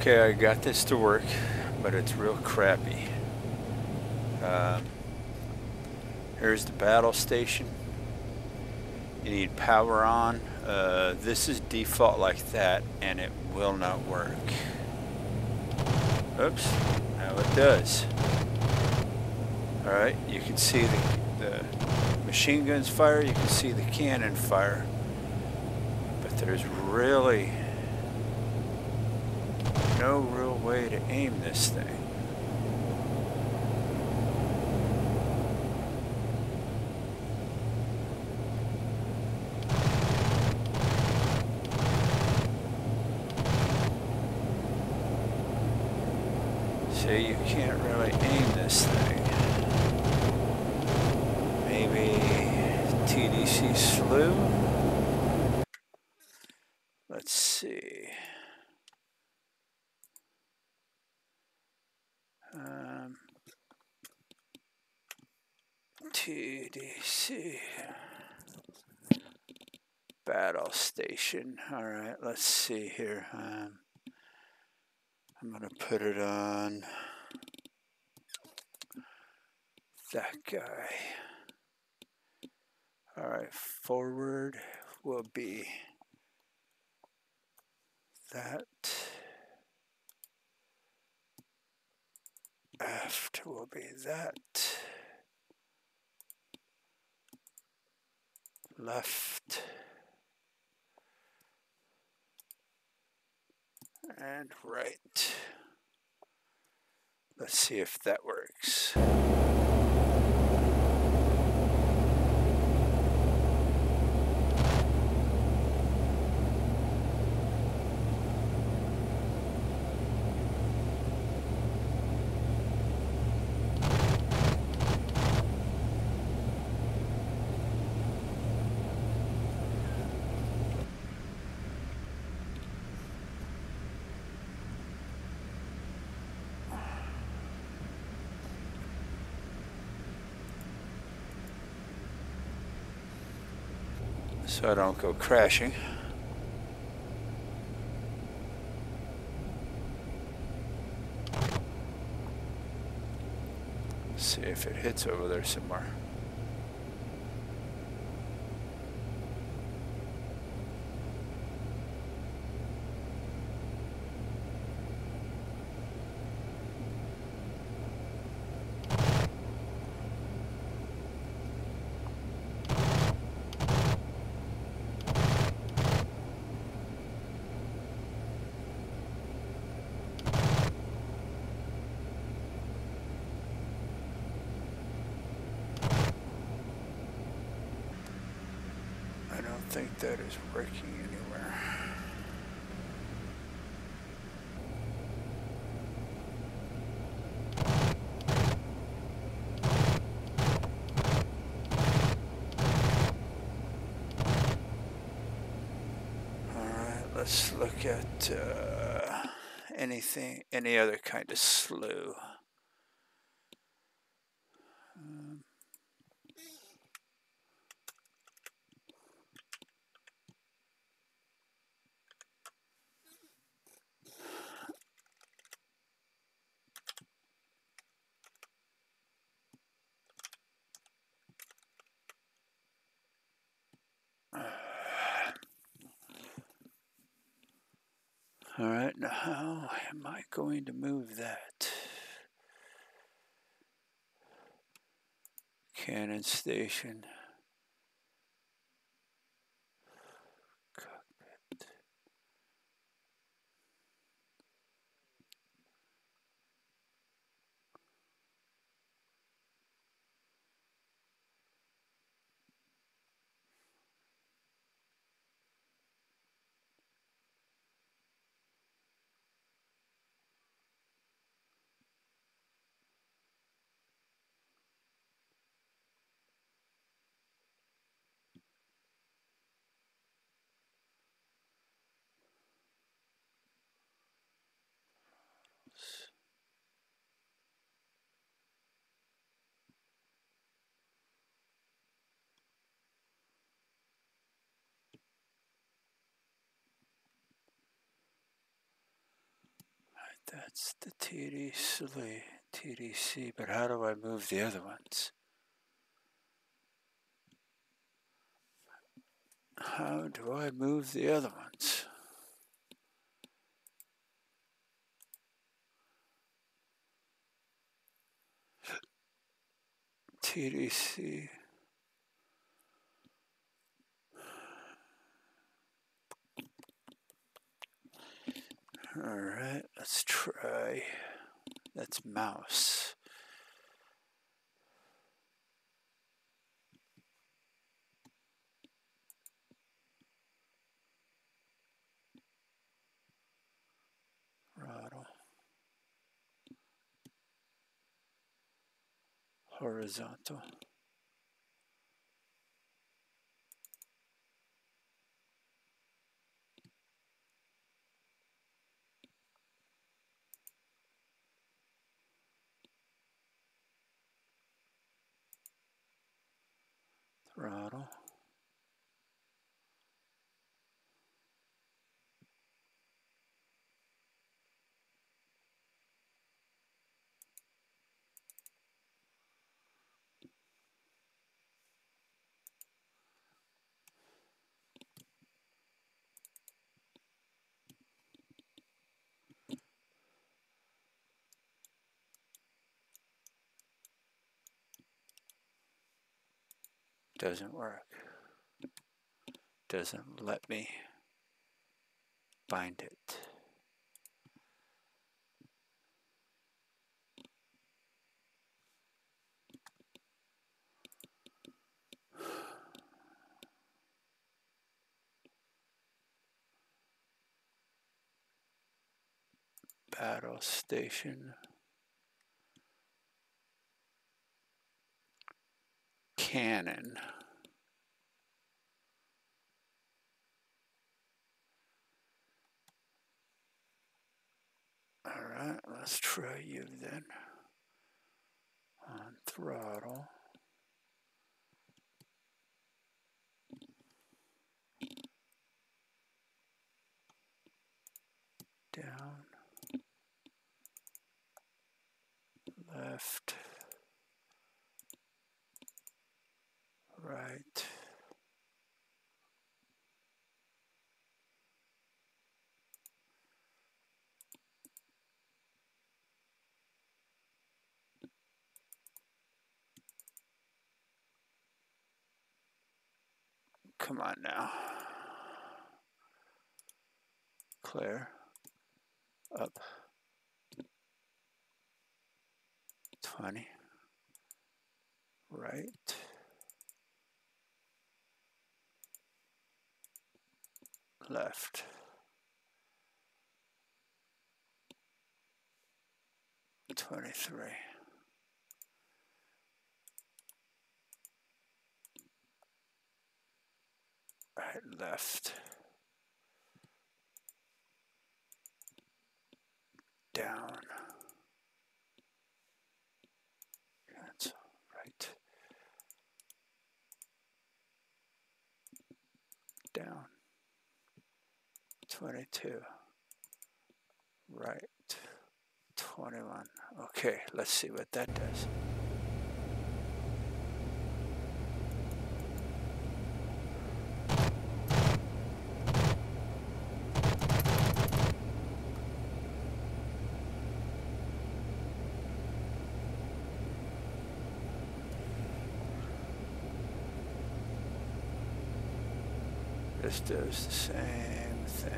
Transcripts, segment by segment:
Okay, I got this to work, but it's real crappy. Here's the battle station. You need power on. This is default like that, and it will not work. Oops, now it does. Alright, you can see the machine guns fire, you can see the cannon fire. But there's really no real way to aim this thing. See, you can't really aim this thing. Maybe TDC slew? Let's see. TDC battle station. All right, let's see here. I'm gonna put it on that guy. All right, forward will be that. Aft will be that. Left. And right. Let's see if that works. So I don't go crashing. Let's see if it hits over there somewhere. I don't think that is working anywhere. All right, let's look at any other kind of slew. All right, now how am I going to move that? Cannon station. Cockpit. That's the TDC, but how do I move the other ones? How do I move the other ones? TDC. All right, let's try. That's mouse. Throttle. Horizontal. Throttle. Doesn't work. Doesn't let me bind it. Battle station. Cannon. All right, let's try you then. On throttle. Down. Left. Right. Come on now. Clear. Up. 20. Right. Left. 23. Right, left. Down. Cancel. Right. Down. 22. Right. 21. Okay, let's see what that does. This does the same thing.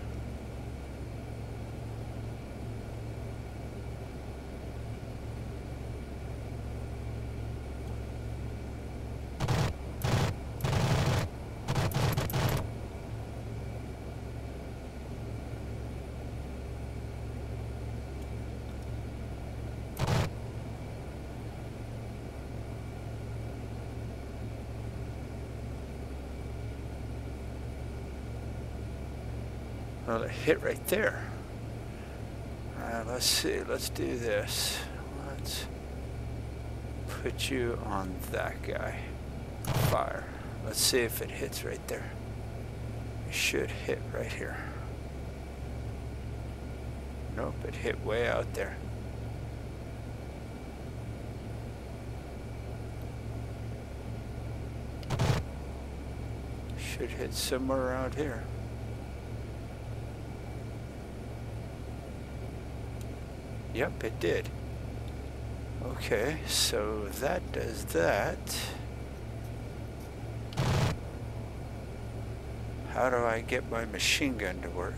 Well, it hit right there. All right, let's see. Let's do this. Let's put you on that guy. Fire. Let's see if it hits right there. It should hit right here. Nope, it hit way out there. Should hit somewhere around here. Yep, it did. Okay, so that does that. How do I get my machine gun to work?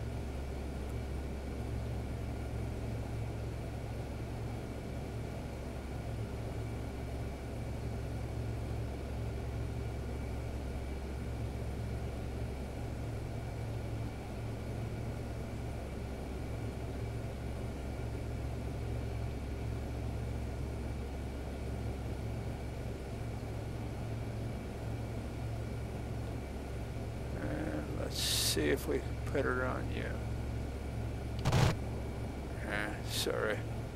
See if we can put it on you. Sorry.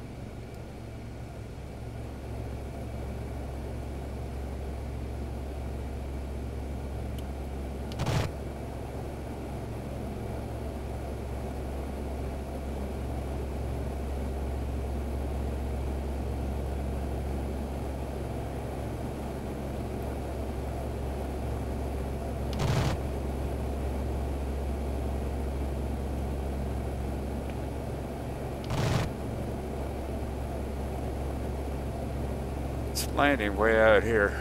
Landing way out here.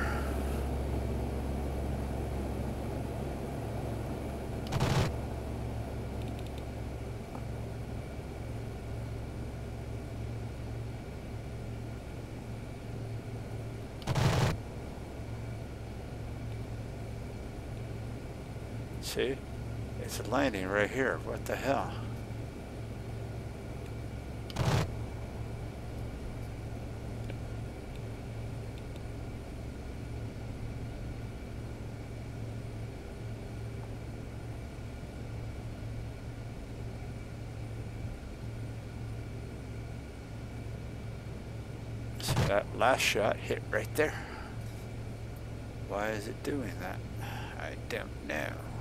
See? It's landing right here. What the hell? That last shot hit right there. Why is it doing that? I don't know.